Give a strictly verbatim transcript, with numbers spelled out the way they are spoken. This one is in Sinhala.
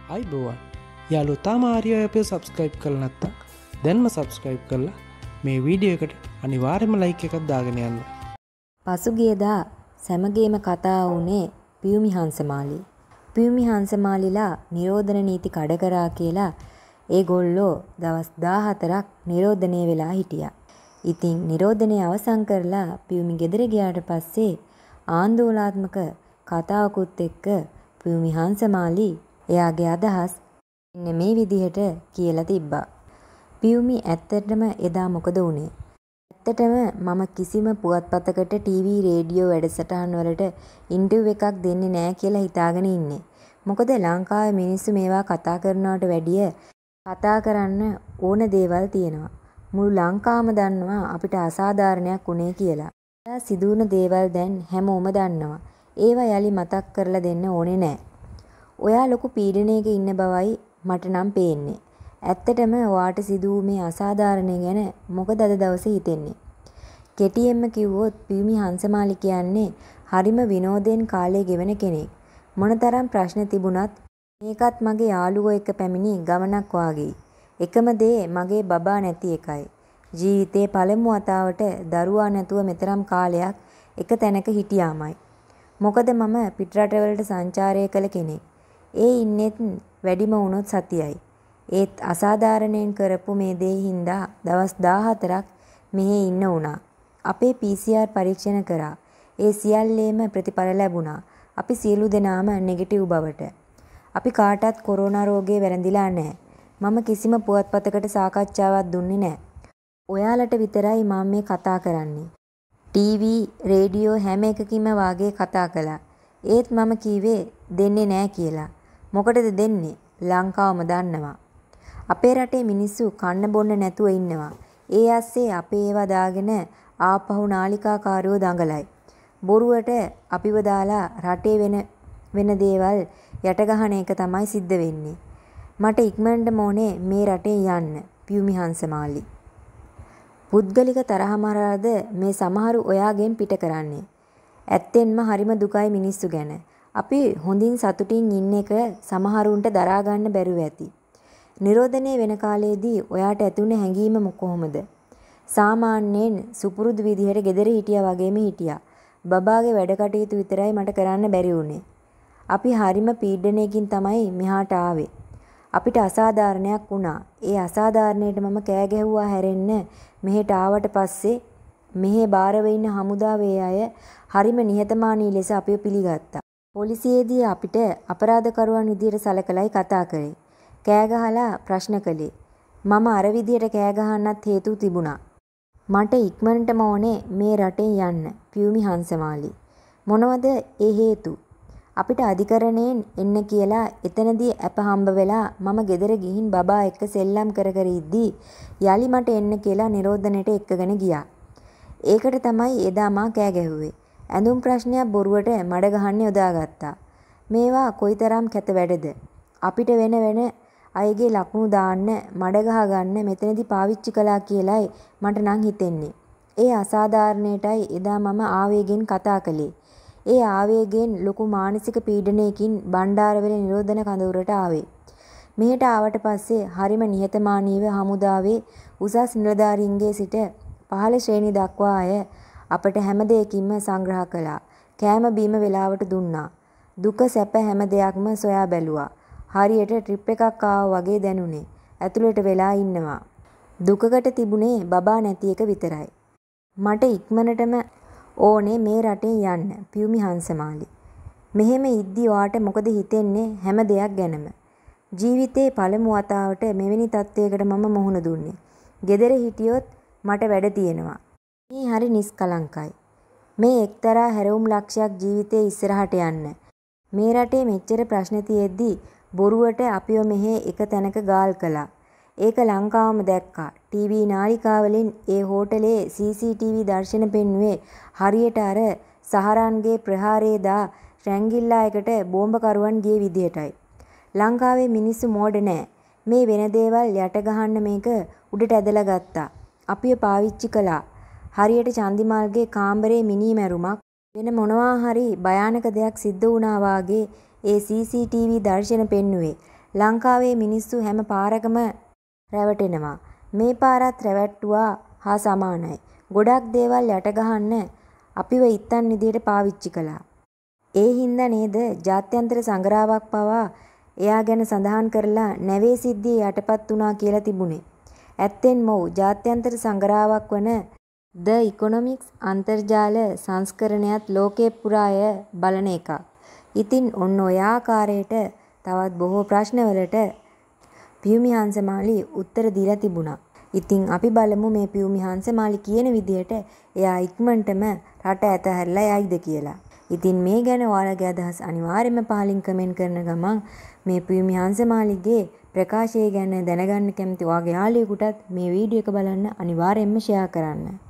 අයිබෝවන් යාලු තාම ආරියෝ අපේ සබස්ක්‍රයිබ් කරලා නැත්නම් දැන්ම සබස්ක්‍රයිබ් කරලා මේ වීඩියෝ එකට අනිවාර්යයෙන්ම ලයික් එකක් දාගෙන යන්න. පසුගියදා සැමගේම කතා වුණේ පියුමි හංසමාලි. පියුමි හංසමාලිලා නිරෝධන නීති කඩ කරා කියලා ඒගොල්ලෝ දවස් දාහතරක් නිරෝධනය වෙලා හිටියා. ඉතින් නිරෝධනය අවසන් කරලා පියුමි ගෙදර ගියාට පස්සේ ආందోලනාත්මක කතාවකුත් එක්ක පියුමි හංසමාලි එයාගේ අදහස් මෙන්න මේ විදිහට කියලා තිබ්බා. පියුමි ඇත්තටම එදා මොකද වුනේ? ඇත්තටම මම කිසිම පුවත්පතකට ටීවී රේඩියෝ වැඩසටහන් වලට ඉන්ටර්විව් එකක් දෙන්නේ නැහැ කියලා හිතාගෙන ඉන්නේ. මොකද ලංකාවේ මිනිස්සු මේවා කතා කරනවට වැඩිය කතා කරන්න ඕන දේවල් තියෙනවා. මුළු ලංකාවම දන්නවා අපිට අසාධාරණයක් වුණේ කියලා. එදා සිදුවුන දේවල් දැන් හැමෝම දන්නවා. ඒවා යලි මතක් කරලා දෙන්න ඕනේ නැහැ. ඔයා ලොකු පීඩනයක ඉන්න බවයි මට නම් පේන්නේ. ඇත්තටම ඔයාට සිදු වූ මේ අසාධාරණය ගැන මොකද අද දවසේ හිතෙන්නේ? කෙටියෙන්ම කිව්වොත් පියුමි හංසමාලි කියන්නේ හරිම විනෝදයෙන් කාලය ගෙවන කෙනෙක්. මොනතරම් ප්‍රශ්න තිබුණත් මේකත් මගේ යාළුවෝ එක්ක පැමිණි ගමනක් වාගේ. එකම දේ මගේ බබා නැති එකයි. ජීවිතේ පළමු වතාවට දරුවා නැතුව මෙතරම් කාලයක් එක තැනක හිටියාමයි. මොකද මම පිටරටවලට සංචාරය කළ කෙනෙක්. ඒ ඉන්නෙත් වැඩිම වුණොත් සතියයි. ඒත් අසාධාරණයෙන් කරපු මේ දේ හින්දා දවස් දාහතරක් මෙහෙ ඉන්න වුණා. අපේ පී සී ආර් පරීක්ෂණ කරා. ඒ සියල්ලේම ප්‍රතිඵල ලැබුණා. අපි සියලු දෙනාම නෙගටිව් බවට. අපි කාටවත් කොරෝනා රෝගේ වැළඳිලා නැහැ. මම කිසිම පුවත්පතකට සාකච්ඡාවක් දුන්නේ නැහැ. ඔයාලට විතරයි මම මේ කතා කරන්නේ. ටීවී, රේඩියෝ හැම එකකින්ම වාගේ කතා කළා. ඒත් මම කීවේ දෙන්නේ නැහැ කියලා. මොකටද දෙන්නේ? ලංකාවම දන්නවා. අපේ රටේ මිනිස්සු කන්න බොන්න නැතුව ඉන්නවා. ඒ ඇස්සේ අපේ ඒවා දාගෙන ආපහු නාලිකාකාරයෝ දඟලයි. බොරුවට අපිව දාලා රටේ වෙන වෙන දේවල් යට ගහන එක තමයි සිද්ධ වෙන්නේ. මට ඉක්මනටම ඕනේ මේ රටේ යන්න. පියුමි හංසමාලි. පුද්ගලික තරහමරාද මේ සමහරු ඔයාගෙන් පිට කරන්නේ. ඇත්තෙන්ම හරිම දුකයි මිනිස්සු ගැන. අපි හොඳින් සතුටින් ඉන්න එක සමහරුන්ට දරා ගන්න බැරුව ඇති. නිරෝධනය වෙන කාලේදී ඔයාට ඇතුණේ හැඟීම කොහොමද? සාමාන්‍යයෙන් සුපුරුදු විදිහට ගෙදර හිටියා වගේම හිටියා. බබාගේ වැඩ කටයුතු විතරයි මට කරන්න බැරි වුණේ. අපි හරිම පීඩනයකින් තමයි මෙහාට ආවේ. අපිට අසාධාරණයක් වුණා. ඒ අසාධාරණයට මම කෑ ගැහුවා හැරෙන්න මෙහෙට ආවට පස්සේ මෙහෙ බාරව ඉන්න හමුදාවේ අය හරිම නිහතමානී ලෙස අපිව පිළිගත්තා. පොලිසියේදී අපිට අපරාධකරුවන් විදියට සලකලයි කතා කරේ. කෑ ගහලා ප්‍රශ්න කළේ. මම අර විදියට කෑ ගහන්නත් හේතු තිබුණා. මට ඉක්මනටම ඕනේ මේ රටේ යන්න. පියුමි හංසමාලි. මොනවද ඒ හේතු? අපිට අධිකරණයෙන් එන්න කියලා එතනදී අප හම්බ වෙලා මම ගෙදර ගිහින් බබා එක්ක සෙල්ලම් කර කර ඉද්දී යලි මට එන්න කියලා නිරෝධනයට එක්කගෙන ගියා. ඒකට තමයි එදා මා කෑ ගැහුවේ. ඇඳුම් ප්‍රශ්නයක් බොරුවට මඩ ගහන්න යොදාගත්තා. මේවා කොයිතරම් කැත වැඩද? අපිට වෙන වෙන අයගේ ලකුණු දාන්න මඩ ගහ ගන්න මෙතනදී පාවිච්චි කළා කියලායි මට නම් හිතෙන්නේ. ඒ අසාධාරණයටයි එදා මම ආවේගෙන් කතා කළේ. ඒ ආවේගයෙන් ලොකු මානසික පීඩනයකින් බණ්ඩාරවැල නිරෝධන කඳවුරට ආවේ. මෙහෙට ආවට පස්සේ හරිම නිහතමානීව හමුදාවේ උසස් නිලධාරීන්ගේ සිට පහළ ශ්‍රේණි දක්වා අය අපට හැම දෙයකින්ම සංග්‍රහ කළා. කෑම බීම වෙලාවට දුන්නා. දුක සැප හැම දෙයක්ම සොයා බැලුවා. හරියට ට්‍රිප් එකක් ආවා වගේ දැනුනේ. ඇතුළට වෙලා ඉන්නවා. දුකකට තිබුණේ බබා නැති එක විතරයි. මට ඉක්මනටම ඕනේ මේ රටේ යන්න. පියුමි හංසමාලි. මෙහෙම ඉද්දි ඔයාට මොකද හිතෙන්නේ හැම දෙයක් ගැනම? ජීවිතේ පළමු වතාවට මෙවැනි තත්වයකට මම මුහුණ දුන්නේ. ගෙදර හිටියොත් මට වැඩ තියෙනවා. මේ හරි නිස්කලංකයි. මේ එක්තරා හැරවුම් ලක්ෂයක් ජීවිතේ ඉස්සරහට යන්න. මේ රටේ මෙච්චර ප්‍රශ්න තියෙද්දි බොරුවට අපිව මෙහෙ එක තැනක ගාල් කළා. ඒක ලංකාවම දැක්කා. ටීවී නාලිකාවලින් ඒ හෝටලේ සී සී ටී වී දර්ශන පෙන්නුවේ හරියට අර සහරන්ගේ ප්‍රහාරයේ දා රැංගිල්ලා එකට බෝම්බකරුවන් ගිය විදියටයි. ලංකාවේ මිනිස්සු මෝඩ නෑ. මේ වෙන දේවල් යට ගහන්න මේක උඩට ඇදලා ගත්තා. අපිව පාවිච්චි කළා. හරියට චන්දිමාල්ගේ කාමරේ මිනි මැරුමක් වෙන මොනවා හරි භයානක දෙයක් සිද්ධ වුණා වාගේ ඒ සී සී ටී වී දර්ශන පෙන්නුවේ. ලංකාවේ මිනිස්සු හැම පාරකම රැවටෙනවා. මේ පාරත් රැවට්ටුවා හා සමානයි. ගොඩක් දේවල් යට ගහන්න අපිව ඉත්තන් විදියට පාවිච්චි කළා. ඒ හින්දා නේද ජාත්‍යන්තර සංග්‍රාවක් පවා එයා ගැන සඳහන් කරලා නැවේ සිද්ධිය යටපත් වුණා කියලා තිබුණේ. ඇත්තෙන්ම ඔව් ජාත්‍යන්තර සංග්‍රාවක් වන ද ඉකොනොමික්ස් අන්තර්ජාල සංස්කරණයත් ලෝකේ පුරාය බලන එකක්. ඉතින් ඔන්න ඔය ආකාරයට තවත් බොහෝ ප්‍රශ්නවලට පියුමි හංසමාලි උත්තර දීලා තිබුණා. ඉතින් අපි බලමු මේ පියුමි හංසමාලි කියන විදිහට එයා ඉක්මනටම රට ඇතහැරලා යයිද කියලා. ඉතින් මේ ගැන ඔයාලගේ අදහස් අනිවාර්යයෙන්ම පහලින් කමෙන්ට් කරන ගමන් මේ පියුමි හංසමාලිගේ ප්‍රකාශය ගැන දැනගන්න කැමති ඔයාගේ යාළුවෙකුටත් මේ වීඩියෝ එක බලන්න අනිවාර්යයෙන්ම ෂෙයා කරන්න.